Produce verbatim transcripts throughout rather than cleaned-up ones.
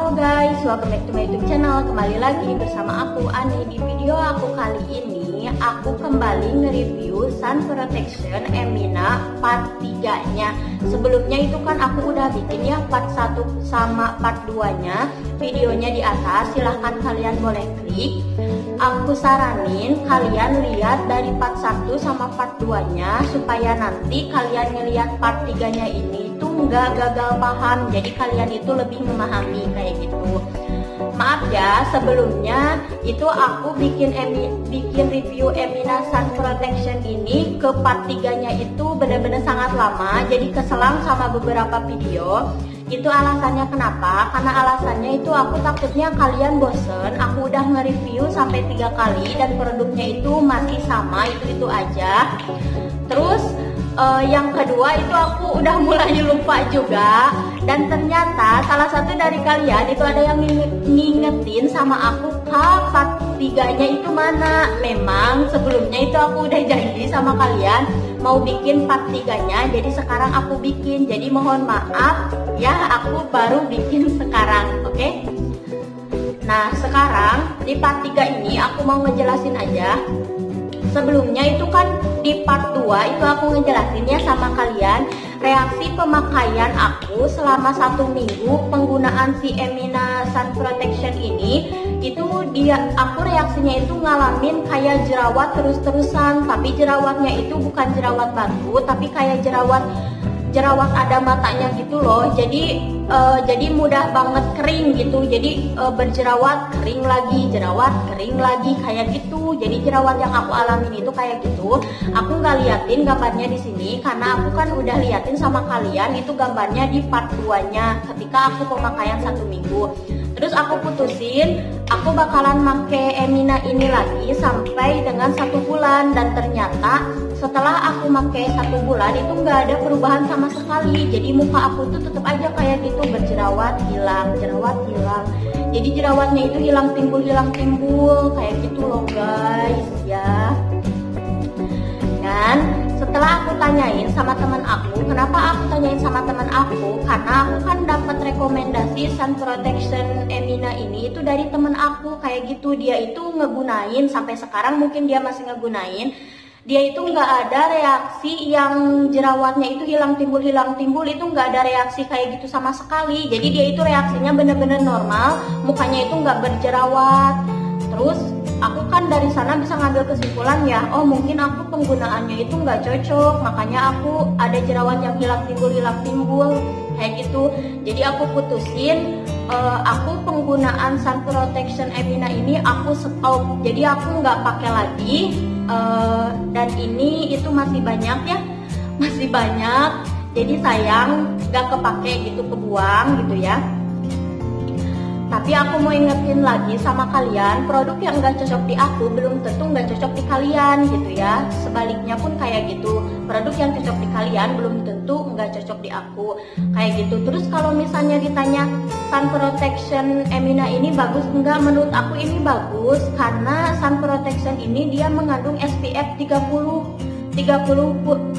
Halo guys, welcome back to my YouTube channel. Kembali lagi bersama aku Ani. Di video aku kali ini aku kembali nge-review Sun Protection Emina part tiga nya. Sebelumnya itu kan aku udah bikin ya part satu sama part dua nya. Videonya di atas, silahkan kalian boleh klik. Aku saranin kalian lihat dari part satu sama part dua nya supaya nanti kalian ngelihat part tiga nya ini itu nggak gagal paham, jadi kalian itu lebih memahami kayak gitu. Maaf ya, sebelumnya itu aku bikin emi, bikin review Emina Sun Protection ini ke part tiga nya itu benar-benar sangat lama, jadi keselang sama beberapa video. Itu alasannya kenapa? Karena alasannya itu aku takutnya kalian bosen. Aku udah nge-review sampai tiga kali dan produknya itu masih sama, itu-itu aja. Terus uh, yang kedua itu aku udah mulai lupa juga. Dan ternyata salah satu dari kalian itu ada yang ngingetin sama aku, Kak, part tiga nya itu mana? Memang sebelumnya itu aku udah janji sama kalian mau bikin part tiga nya, jadi sekarang aku bikin. Jadi mohon maaf ya, aku baru bikin sekarang, oke? Okay? Nah, sekarang di part tiga ini aku mau ngejelasin aja. Sebelumnya itu kan di part dua itu aku ngejelasin ya sama kalian reaksi pemakaian aku selama satu minggu penggunaan si Emina Sun Protection ini. Itu dia, aku reaksinya itu ngalamin kayak jerawat terus-terusan, tapi jerawatnya itu bukan jerawat batu, tapi kayak jerawat jerawat ada matanya gitu loh. Jadi uh, jadi mudah banget kering gitu. Jadi uh, berjerawat, kering lagi, jerawat, kering lagi kayak gitu. Jadi jerawat yang aku alamin itu kayak gitu. Aku nggak liatin gambarnya di sini karena aku kan udah liatin sama kalian itu gambarnya di part dua nya ketika aku pemakaian satu minggu. Terus aku putusin, aku bakalan make Emina ini lagi sampai dengan satu bulan. Dan ternyata setelah aku make satu bulan itu nggak ada perubahan sama sekali. Jadi muka aku tuh tetap aja kayak gitu, berjerawat hilang, jerawat hilang. Jadi jerawatnya itu hilang timbul, hilang timbul kayak gitu loh guys ya. Dan setelah aku tanyain sama teman aku, kenapa aku tanyain sama teman aku? Karena aku kan dapat rekomendasi Sun Protection Emina ini itu dari teman aku kayak gitu. Dia itu ngegunain sampai sekarang, mungkin dia masih ngegunain. Dia itu nggak ada reaksi yang jerawatnya itu hilang timbul hilang timbul, itu nggak ada reaksi kayak gitu sama sekali. Jadi dia itu reaksinya bener-bener normal, mukanya itu nggak berjerawat. Terus aku kan dari sana bisa ngambil kesimpulan ya, oh mungkin aku penggunaannya itu nggak cocok, makanya aku ada jerawat yang hilang timbul hilang timbul kayak gitu. Jadi aku putusin uh, aku penggunaan Sun Protection Emina ini aku stop. Jadi aku nggak pakai lagi. Uh, dan ini itu masih banyak ya, masih banyak. Jadi sayang gak kepake gitu, kebuang gitu ya. Tapi aku mau ingetin lagi sama kalian, produk yang gak cocok di aku belum tentu gak cocok di kalian gitu ya. Sebaliknya pun kayak gitu, produk yang cocok di kalian belum tentu gak cocok di aku kayak gitu. Terus kalau misalnya ditanya Sun Protection Emina ini bagus enggak, menurut aku ini bagus karena Sun Protection ini dia mengandung S P F tiga puluh tiga puluh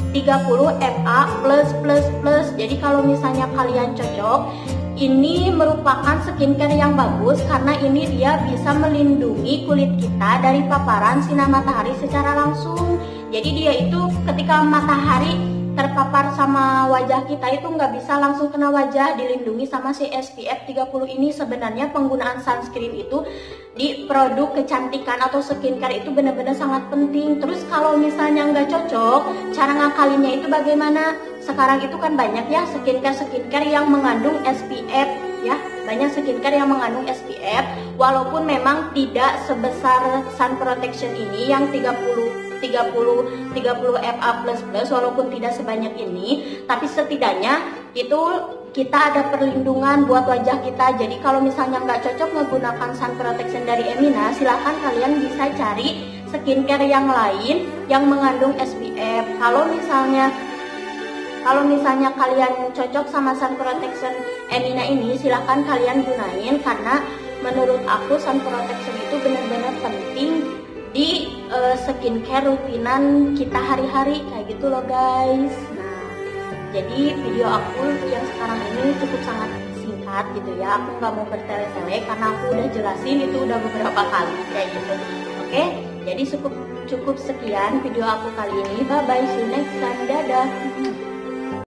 F A plus plus plus. Jadi kalau misalnya kalian cocok, ini merupakan skincare yang bagus karena ini dia bisa melindungi kulit kita dari paparan sinar matahari secara langsung. Jadi dia itu ketika matahari terpapar sama wajah kita itu nggak bisa langsung kena wajah, dilindungi sama si S P F tiga puluh ini. Sebenarnya penggunaan sunscreen itu di produk kecantikan atau skincare itu benar-benar sangat penting. Terus kalau misalnya nggak cocok, cara ngakalinnya itu bagaimana? Sekarang itu kan banyak ya skincare-skincare yang mengandung S P F ya, banyak skincare yang mengandung S P F, walaupun memang tidak sebesar Sun Protection ini yang tiga puluh tiga puluh F A plus plus, walaupun tidak sebanyak ini, tapi setidaknya itu kita ada perlindungan buat wajah kita. Jadi kalau misalnya nggak cocok menggunakan Sun Protection dari Emina, silahkan kalian bisa cari skincare yang lain yang mengandung S P F. Kalau misalnya Kalau misalnya kalian cocok sama Sun Protection Emina ini, silahkan kalian gunain karena menurut aku Sun Protection itu benar-benar penting di uh, skincare rutinan kita hari-hari kayak gitu loh guys. Nah, jadi video aku yang sekarang ini cukup sangat singkat. singkat gitu ya. Aku nggak mau bertele-tele karena aku udah jelasin itu udah beberapa kali kayak gitu. Oke, jadi cukup cukup sekian video aku kali ini. Bye bye, see you next time. Dadah.